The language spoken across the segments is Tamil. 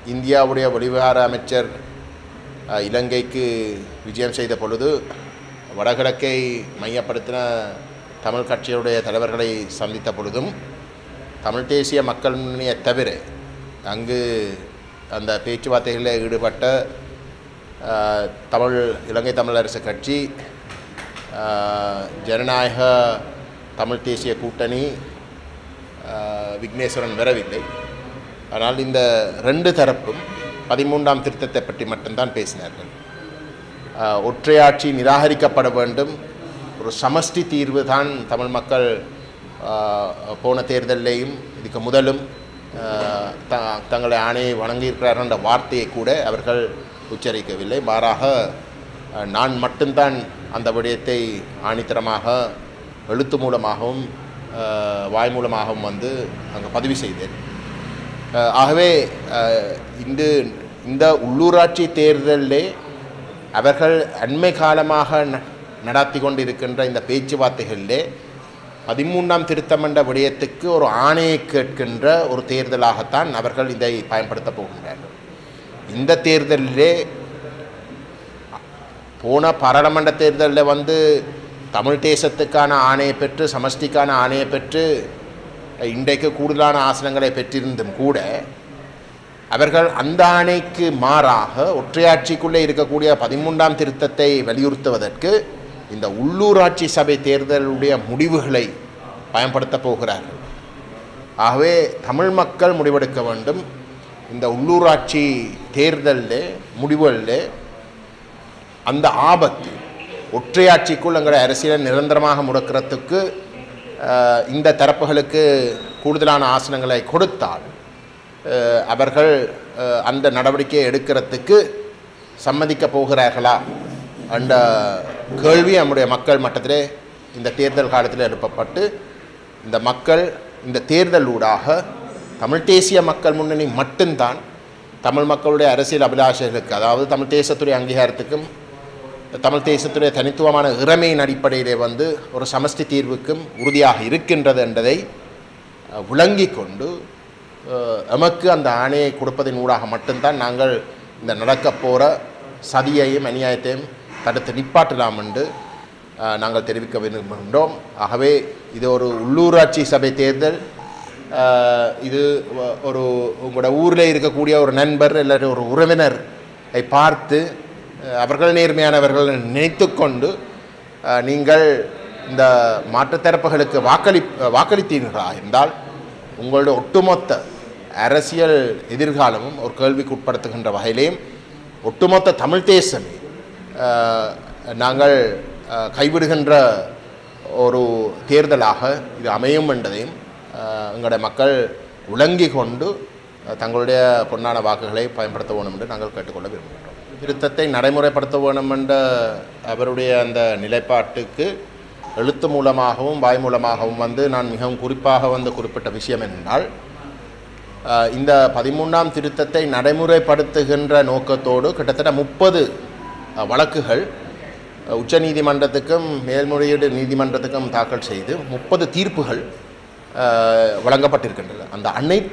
இந்தியாவுடைய வெளிவிவகார அமைச்சர் இலங்கைக்கு விஜயம் செய்த பொழுது வடகிழக்கை மையப்படுத்தின தமிழ் கட்சியுடைய தலைவர்களை சந்தித்த பொழுதும் தமிழ் தேசிய மக்கள் முன்னணியை தவிர அங்கு அந்த பேச்சுவார்த்தைகளில் ஈடுபட்ட இலங்கை தமிழரசு கட்சி, ஜனநாயக தமிழ் தேசிய கூட்டணி, விக்னேஸ்வரன் வரவில்லை. ஆனால் இந்த ரெண்டு தரப்பும் 13ஆம் திருத்தத்தை பற்றி மட்டும்தான் பேசினார்கள். ஒற்றையாட்சி நிராகரிக்கப்பட வேண்டும், ஒரு சமஷ்டி தீர்வு தான் தமிழ் மக்கள் போன தேர்தலையும் இதுக்கு முதலும் தங்களை ஆணையை வழங்கியிருக்கிறார்கள் என்ற வார்த்தையை கூட அவர்கள் உச்சரிக்கவில்லை. மாறாக நான் மட்டும்தான் அந்த விடயத்தை ஆணித்தரமாக எழுத்து மூலமாகவும் வாய் மூலமாகவும் வந்து அங்கே பதிவு செய்தேன். ஆகவே இந்த உள்ளூராட்சி தேர்தலிலே அவர்கள் அண்மை காலமாக நடாத்தி கொண்டிருக்கின்ற இந்த பேச்சுவார்த்தைகளிலே 13ஆம் திருத்தம் என்ற விடயத்துக்கு ஒரு ஆணையை கேட்கின்ற ஒரு தேர்தலாகத்தான் அவர்கள் இதை பயன்படுத்த போகின்றார்கள். இந்த தேர்தலிலே போன பாராளுமன்ற தேர்தலில் வந்து தமிழ் தேசத்துக்கான ஆணையை பெற்று சமஷ்டிக்கான ஆணையை பெற்று இன்றைக்கு கூடுதலான ஆசனங்களை பெற்றிருந்தும் கூட அவர்கள் அந்த ஆணைக்கு மாறாக ஒற்றையாட்சிக்குள்ளே இருக்கக்கூடிய 13ஆம் திருத்தத்தை வலியுறுத்துவதற்கு இந்த உள்ளூராட்சி சபை தேர்தலுடைய முடிவுகளை பயன்படுத்த போகிறார்கள். ஆகவே தமிழ் மக்கள் முடிவெடுக்க வேண்டும். இந்த உள்ளூராட்சி தேர்தலில் முடிவுகளில் அந்த ஆபத்து ஒற்றையாட்சிக்குள் எங்களை அரசியலை நிரந்தரமாக முடக்கிறதுக்கு இந்த தரப்புகளுக்கு கூடுதலான ஆசனங்களை கொடுத்தால் அவர்கள் அந்த நடவடிக்கையை எடுக்கிறதுக்கு சம்மதிக்க போகிறார்களா என்ற கேள்வி நம்முடைய மக்கள் மட்டத்திலே இந்த தேர்தல் காலத்தில் எழுப்பப்பட்டு இந்த மக்கள் இந்த தேர்தலூடாக தமிழ் தேசிய மக்கள் முன்னணி மட்டும்தான் தமிழ் மக்களுடைய அரசியல் அபிலாஷைகளுக்கு, அதாவது தமிழ் தேசத்துடைய அங்கீகாரத்துக்கும் தமிழ் தேசத்துடைய தனித்துவமான இறமையின் அடிப்படையிலே வந்து ஒரு சமஷ்டி தீர்வுக்கும் உறுதியாக இருக்கின்றது என்பதை விளங்கி கொண்டு எமக்கு அந்த ஆணையை கொடுப்பதன் ஊடாக மட்டும்தான் நாங்கள் இந்த நடக்க போகிற சதியையும் அநியாயத்தையும் தடுத்து நிப்பாட்டலாம் என்று நாங்கள் தெரிவிக்க விரும்புகின்றோம். ஆகவே இது ஒரு உள்ளூராட்சி சபை தேர்தல். இது ஒரு உங்களோட ஊரில் இருக்கக்கூடிய ஒரு நண்பர் இல்லாட்டி ஒரு உறவினரை பார்த்து அவர்கள் நேர்மையானவர்கள் நினைத்து கொண்டு நீங்கள் இந்த மாற்றுத்தரப்புகளுக்கு வாக்களித்தீர்களா என்றால் உங்களுடைய ஒட்டுமொத்த அரசியல் எதிர்காலமும் ஒரு கேள்விக்கு உட்படுத்துகின்ற வகையிலேயும் ஒட்டுமொத்த தமிழ் தேசமே நாங்கள் கைவிடுகின்ற ஒரு தேர்தலாக இது அமையும் என்பதையும் எங்களுடைய மக்கள் விளங்கி கொண்டு தங்களுடைய பொன்னான வாக்குகளை பயன்படுத்த வேண்டும் என்று நாங்கள் கேட்டுக்கொள்ள விரும்புகிறோம். திருத்தத்தை நடைமுறைப்படுத்த வேண்டும் என்ற அவருடைய அந்த நிலைப்பாட்டுக்கு எழுத்து மூலமாகவும் வாய் மூலமாகவும் வந்து நான் மிகவும் குறிப்பாக வந்து குறிப்பிட்ட விஷயம் என்றால், இந்த 13ஆம் திருத்தத்தை நடைமுறைப்படுத்துகின்ற நோக்கத்தோடு கிட்டத்தட்ட 30 வழக்குகள் உச்ச நீதிமன்றத்துக்கும் மேல்முறையீடு நீதிமன்றத்துக்கும் தாக்கல் செய்து 30 தீர்ப்புகள் வழங்கப்பட்டிருக்கின்றன. அந்த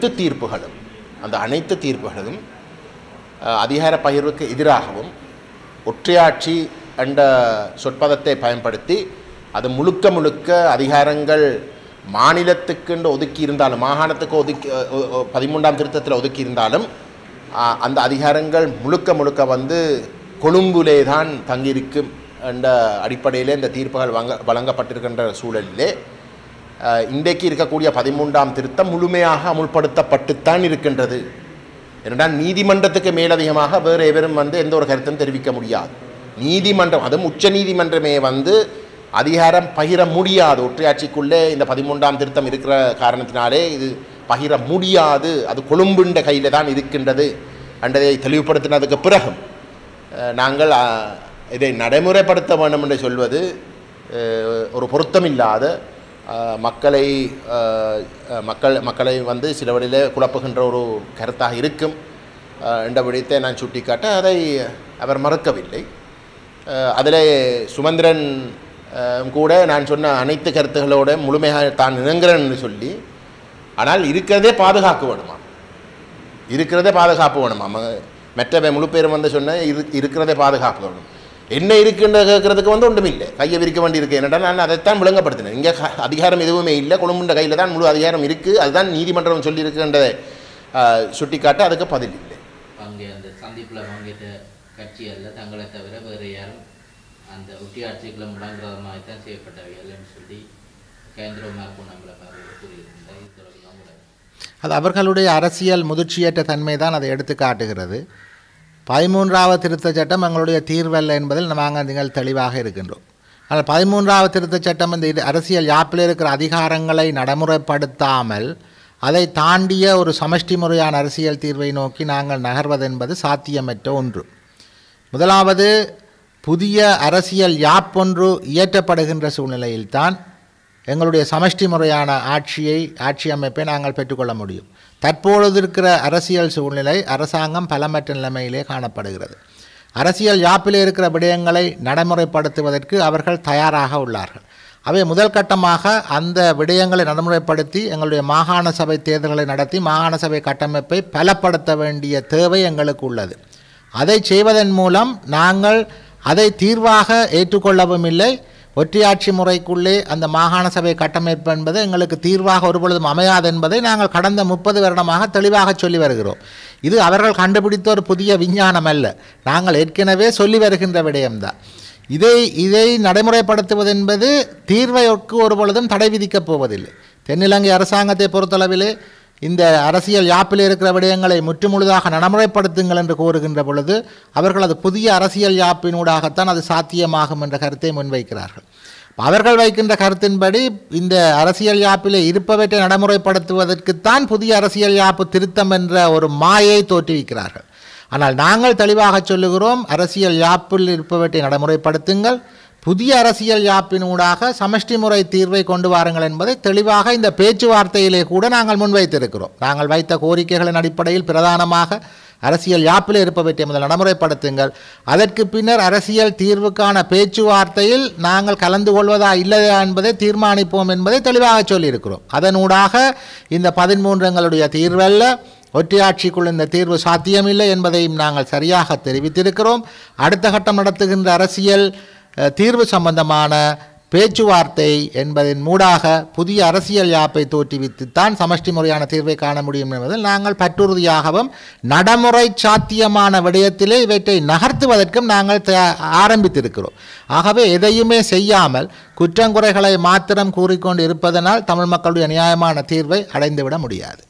அனைத்து தீர்ப்புகளும் அதிகார பகிர்வுக்கு எதிராகவும் ஒற்றையாட்சி என்ற சொற்பதத்தை பயன்படுத்தி அது முழுக்க அதிகாரங்கள் மாநிலத்துக்குண்டு ஒதுக்கி இருந்தாலும், மாகாணத்துக்கு ஒதுக்கி 13ஆம் திருத்தத்தில் ஒதுக்கி இருந்தாலும் அந்த அதிகாரங்கள் முழுக்க வந்து கொழும்புலே தான் தங்கியிருக்கும் என்ற அடிப்படையிலே இந்த தீர்ப்புகள் வழங்கப்பட்டிருக்கின்ற சூழலிலே இன்றைக்கு இருக்கக்கூடிய 13ஆம் திருத்தம் முழுமையாக அமுல்படுத்தப்பட்டுத்தான் இருக்கின்றது. ஏனென்றால் நீதிமன்றத்துக்கு மேலதிகமாக வேறு எவரும் வந்து எந்த ஒரு கருத்தும் தெரிவிக்க முடியாது. நீதிமன்றம், அதுவும் உச்ச நீதிமன்றமே வந்து அதிகாரம் பகிர முடியாது. ஒற்றையாட்சிக்குள்ளே இந்த 13ஆம் திருத்தம் இருக்கிற காரணத்தினாலே இது பகிர முடியாது, அது கொழும்புண்ட கையில் தான் இருக்கின்றது என்றதை தெளிவுபடுத்தினதுக்கு பிறகும் நாங்கள் இதை நடைமுறைப்படுத்த வேண்டும் என்று சொல்வது ஒரு பொருத்தமில்லாத மக்களை வந்து சில வழியில் குழப்புகின்ற ஒரு கருத்தாக இருக்கும் என்ற விடயத்தை நான் சுட்டிக்காட்ட அதை அவர் மறுக்கவில்லை. அதில் சுமந்திரன் கூட நான் சொன்ன அனைத்து கருத்துக்களோட முழுமையாக தான் இணங்குறேன்னு சொல்லி, ஆனால் இருக்கிறதே பாதுகாக்க வேணுமா, இருக்கிறதே பாதுகாப்பு வேணும். மற்ற முழு பேரும் வந்து சொன்ன இருக்கிறதே பாதுகாப்பு வேணும். என்ன இருக்குன்ற கேட்கறதுக்கு வந்து ஒன்றும் இல்லை, கையை விரிக்க வேண்டி இருக்குது. என்னடா நான் அதைத்தான் விளங்கப்படுத்தினேன். இங்கே அதிகாரம் எதுவுமே இல்லை, கொழும்புன்ற கையில் தான் முழு அதிகாரம் இருக்குது. அதுதான் நீதிமன்றம் சொல்லியிருக்குன்றதை சுட்டிக்காட்ட அதுக்கு பதில் இல்லை. அங்கே அந்த சந்திப்பில் பங்கேற்ற கட்சிகளில் தங்களை தவிர வேறு யாரும் அந்த ஒட்டியாட்சிகளை முடங்குறது மாதிரி தான் செய்யப்பட்டவைகள்னு சொல்லி கஜேந்திரகுமார் பொன்னம்பலம் அவர்கள் கூறியிருந்தார். இது தொடர்பாக அது அவர்களுடைய அரசியல் முதிர்ச்சியற்ற தன்மை தான் அதை எடுத்து காட்டுகிறது. 13வது திருத்தச் சட்டம் எங்களுடைய தீர்வல்ல என்பதில் நாங்கள் தெளிவாக இருக்கின்றோம். ஆனால் 13வது திருத்தச் சட்டம் இந்த அரசியல் யாப்பில் இருக்கிற அதிகாரங்களை நடைமுறைப்படுத்தாமல் அதை தாண்டிய ஒரு சமஷ்டி முறையான அரசியல் தீர்வை நோக்கி நாங்கள் நகர்வதென்பது சாத்தியமற்ற ஒன்று. முதலாவது, புதிய அரசியல் யாப்பொன்று இயற்றப்படுகின்ற சூழ்நிலையில்தான் எங்களுடைய சமஷ்டி முறையான ஆட்சி அமைப்பை நாங்கள் பெற்றுக்கொள்ள முடியும். தற்பொழுது இருக்கிற அரசியல் சூழ்நிலை அரசாங்கம் பலமற்ற நிலைமையிலே காணப்படுகிறது. அரசியல் யாப்பிலே இருக்கிற விடயங்களை நடைமுறைப்படுத்துவதற்கு அவர்கள் தயாராக உள்ளார்கள். அவை முதல் கட்டமாக அந்த விடயங்களை நடைமுறைப்படுத்தி எங்களுடைய மாகாண சபை தேர்தல்களை நடத்தி மாகாண சபை கட்டமைப்பை பலப்படுத்த வேண்டிய தேவை எங்களுக்கு உள்ளது. அதை செய்வதன் மூலம் நாங்கள் அதை தீர்வாக ஏற்றுக்கொள்ளவும் இல்லை. ஒற்றையாட்சி முறைக்குள்ளே அந்த மாகாண சபை கட்டமைப்பு என்பது எங்களுக்கு தீர்வாக ஒருபொழுதும் அமையாது என்பதை நாங்கள் கடந்த 30 வருடமாக தெளிவாக சொல்லி வருகிறோம். இது அவர்கள் கண்டுபிடித்த ஒரு புதிய விஞ்ஞானம் அல்ல, நாங்கள் ஏற்கனவே சொல்லி வருகின்ற விடயம்தான். இதை நடைமுறைப்படுத்துவது என்பது தீர்வைக்கு ஒருபொழுதும் தடை விதிக்கப் போவதில்லை. தென்னிலங்கை அரசாங்கத்தை பொறுத்தளவிலே இந்த அரசியல் யாப்பில் இருக்கிற விடயங்களை முற்றுமுழுதாக நடைமுறைப்படுத்துங்கள் என்று கோருகின்ற பொழுது அவர்கள் அது புதிய அரசியல் யாப்பினூடாகத்தான் அது சாத்தியமாகும் என்ற கருத்தை முன்வைக்கிறார்கள். அவர்கள் வைக்கின்ற கருத்தின்படி இந்த அரசியல் யாப்பிலே இருப்பவற்றை நடைமுறைப்படுத்துவதற்குத்தான் புதிய அரசியல் யாப்பு திருத்தம் என்ற ஒரு மாயை தோற்றுவிக்கிறார்கள். ஆனால் நாங்கள் தெளிவாக சொல்லுகிறோம், அரசியல் யாப்பில் இருப்பவற்றை நடைமுறைப்படுத்துங்கள், புதிய அரசியல் யாப்பினூடாக சமஷ்டி முறை தீர்வை கொண்டு வாருங்கள் என்பதை தெளிவாக இந்த பேச்சுவார்த்தையிலே கூட நாங்கள் முன்வைத்திருக்கிறோம். நாங்கள் வைத்த கோரிக்கைகளின் அடிப்படையில் பிரதானமாக அரசியல் யாப்பில் இருப்பவற்றை முதல் நடைமுறைப்படுத்துங்கள், அதற்கு பின்னர் அரசியல் தீர்வுக்கான பேச்சுவார்த்தையில் நாங்கள் கலந்து கொள்வதா இல்லையா என்பதை தீர்மானிப்போம் என்பதை தெளிவாக சொல்லியிருக்கிறோம். அதனூடாக இந்த 13 எங்களுடைய தீர்வல்ல, ஒற்றையாட்சிக்குள் இந்த தீர்வு சாத்தியமில்லை என்பதையும் நாங்கள் சரியாக தெரிவித்திருக்கிறோம். அடுத்த கட்டம் நடத்துகின்ற அரசியல் தீர்வு சம்பந்தமான பேச்சுவார்த்தை என்பதன் மூடாக புதிய அரசியல் யாப்பை தோற்றுவித்துத்தான் சமஷ்டி முறையான தீர்வை காண முடியும் என்பதில் நாங்கள் பற்றுறுதியாகவும் நடைமுறை சாத்தியமான விடயத்திலே இவற்றை நகர்த்துவதற்கும் நாங்கள் ஆரம்பித்திருக்கிறோம். ஆகவே எதையுமே செய்யாமல் குற்றங்குறைகளை மாத்திரம் கூறிக்கொண்டு இருப்பதனால் தமிழ் மக்களுடைய நியாயமான தீர்வை அடைந்துவிட முடியாது.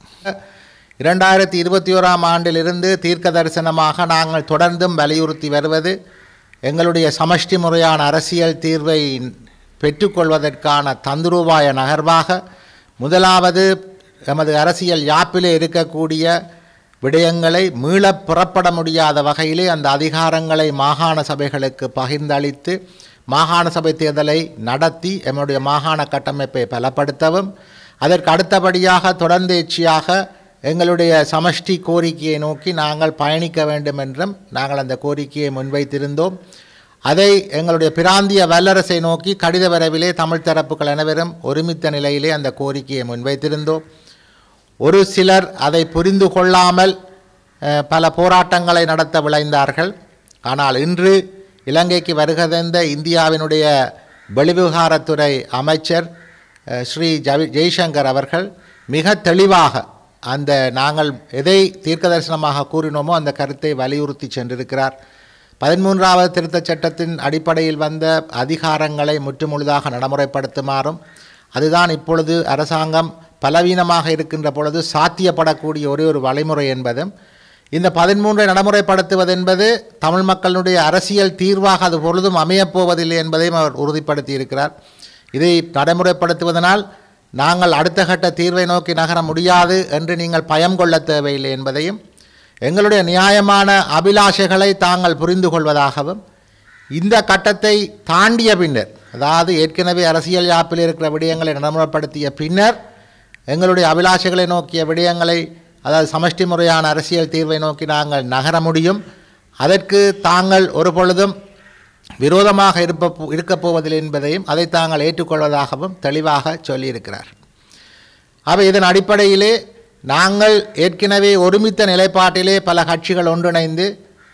2021ஆம் ஆண்டிலிருந்து தீர்க்க தரிசனமாக நாங்கள் தொடர்ந்தும் வலியுறுத்தி வருவது, எங்களுடைய சமஷ்டி முறையான அரசியல் தீர்வை பெற்றுக்கொள்வதற்கான தந்திரோபாய நகர்வாக முதலாவது எமது அரசியல் யாப்பிலே இருக்கக்கூடிய விடயங்களை மீளப் புறப்பட முடியாத வகையிலே அந்த அதிகாரங்களை மாகாண சபைகளுக்கு பகிர்ந்தளித்து மாகாண சபை தேர்தலை நடத்தி எம்முடைய மாகாண கட்டமைப்பை பலப்படுத்தவும், அதற்கு அடுத்தபடியாக தொடர்ந்தேர்ச்சியாக எங்களுடைய சமஷ்டி கோரிக்கையை நோக்கி நாங்கள் பயணிக்க வேண்டும் என்றும் நாங்கள் அந்த கோரிக்கையை முன்வைத்திருந்தோம். அதை எங்களுடைய பிராந்திய வல்லரசை நோக்கி கடித வரைவிலே தமிழ் தரப்புகள் அனைவரும் ஒருமித்த நிலையிலே அந்த கோரிக்கையை முன்வைத்திருந்தோம். ஒரு சிலர் அதை புரிந்து கொள்ளாமல் பல போராட்டங்களை நடத்த விளைந்தார்கள். ஆனால் இன்று இலங்கைக்கு வருகதந்த இந்தியாவினுடைய வெளிவிவகாரத்துறை அமைச்சர் ஸ்ரீ ஜெய்சங்கர் அவர்கள் மிக தெளிவாக அந்த நாங்கள் எதை தீர்க்க தரிசனமாக கூறினோமோ அந்த கருத்தை வலியுறுத்தி சென்றிருக்கிறார். 13வது திருத்தச் சட்டத்தின் அடிப்படையில் வந்த அதிகாரங்களை முற்றுமுழுதாக நடைமுறைப்படுத்துமாறும், அதுதான் இப்பொழுது அரசாங்கம் பலவீனமாக இருக்கின்ற பொழுது சாத்தியப்படக்கூடிய ஒரே ஒரு வழிமுறை என்பதும், இந்த 13ஐ நடைமுறைப்படுத்துவதென்பது தமிழ் மக்களுடைய அரசியல் தீர்வாக அது பொழுதும் அமையப்போவதில்லை என்பதையும் அவர் உறுதிப்படுத்தி இருக்கிறார். இதை நடைமுறைப்படுத்துவதனால் நாங்கள் அடுத்த கட்ட தீர்வை நோக்கி நகர முடியாது என்று நீங்கள் பயம் கொள்ள தேவையில்லை என்பதையும், எங்களுடைய நியாயமான அபிலாஷைகளை தாங்கள் புரிந்து கொள்வதாகவும், இந்த கட்டத்தை தாண்டிய பின்னர், அதாவது ஏற்கனவே அரசியல் யாப்பில் இருக்கிற விடயங்களை நடைமுறைப்படுத்திய பின்னர் எங்களுடைய அபிலாஷைகளை நோக்கிய விடயங்களை, அதாவது சமஷ்டி முறையான அரசியல் தீர்வை நோக்கி நாங்கள் நகர முடியும். அதற்கு தாங்கள் ஒரு பொழுதும் விரோதமாக இருக்கப் போவதில்லை என்பதையும் அதை தாங்கள் ஏற்றுக்கொள்வதாகவும் தெளிவாக சொல்லியிருக்கிறார். அவை இதன் அடிப்படையிலே நாங்கள் ஏற்கனவே ஒருமித்த நிலைப்பாட்டிலே பல கட்சிகள் ஒன்றிணைந்து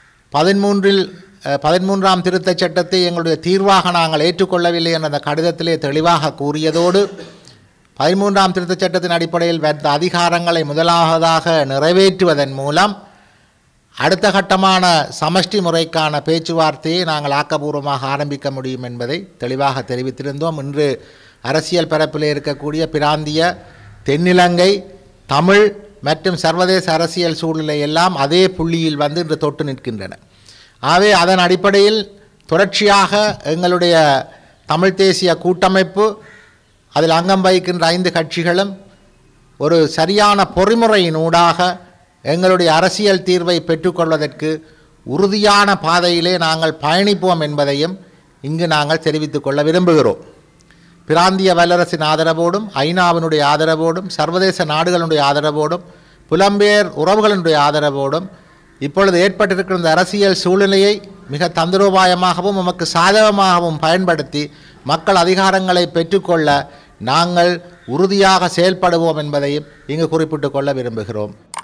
13ஆம் திருத்தச் சட்டத்தை எங்களுடைய தீர்வாக நாங்கள் ஏற்றுக்கொள்ளவில்லை என்ற அந்த கடிதத்திலே தெளிவாக கூறியதோடு 13ஆம் திருத்தச் சட்டத்தின் அடிப்படையில் வந்த அதிகாரங்களை முதலாவதாக நிறைவேற்றுவதன் மூலம் அடுத்த கட்டமான சமஷ்டி முறைக்கான பேச்சுவார்த்தையை நாங்கள் ஆக்கபூர்வமாக ஆரம்பிக்க முடியும் என்பதை தெளிவாக தெரிவித்திருந்தோம். இன்று அரசியல் பரப்பில் இருக்கக்கூடிய பிராந்திய, தென்னிலங்கை, தமிழ் மற்றும் சர்வதேச அரசியல் சூழ்நிலை எல்லாம் அதே புள்ளியில் வந்து இன்று தொட்டு நிற்கின்றன. ஆகவே அதன் அடிப்படையில் தொடர்ச்சியாக எங்களுடைய தமிழ் தேசிய கூட்டமைப்பு, அதில் அங்கம் வகிக்கின்ற 5 கட்சிகளும் ஒரு சரியான பொறிமுறையினூடாக எங்களுடைய அரசியல் தீர்வை பெற்றுக்கொள்வதற்கு உறுதியான பாதையிலே நாங்கள் பயணிப்போம் என்பதையும் இங்கு நாங்கள் தெரிவித்துக் கொள்ள விரும்புகிறோம். பிராந்திய வல்லரசின் ஆதரவோடும், ஐநாவினுடைய ஆதரவோடும், சர்வதேச நாடுகளுடைய ஆதரவோடும், புலம்பெயர் உறவுகளினுடைய ஆதரவோடும் இப்பொழுது ஏற்பட்டிருக்கிற இந்த அரசியல் சூழ்நிலையை மிக தந்திரோபாயமாகவும் நமக்கு சாதகமாகவும் பயன்படுத்தி மக்கள் அதிகாரங்களை பெற்றுக்கொள்ள நாங்கள் உறுதியாக செயல்படுவோம் என்பதையும் இங்கு குறிப்பிட்டு கொள்ள விரும்புகிறோம்.